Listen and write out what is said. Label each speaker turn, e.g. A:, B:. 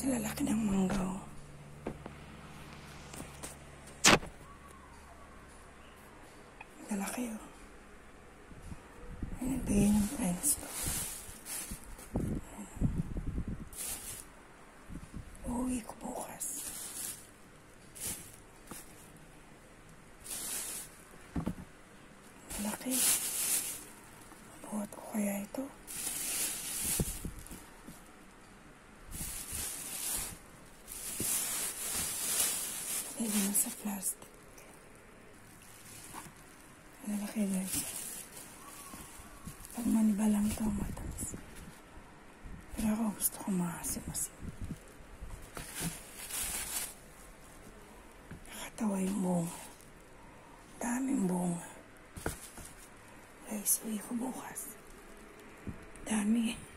A: Sa lalaki ng manggaw. Lalaki oh. Ay, nagbigay ng friends ko. Uuwi ko bukas. Lalaki. Mabuhat ko kaya ito? Pwede na sa plastic. Lalaki guys. Pag maniba lang ito, matamis. Pero ako gusto ko maasim-asim. Nakatawa yung bunga. Daming bunga. Guys, uwi ko bukas. Dami.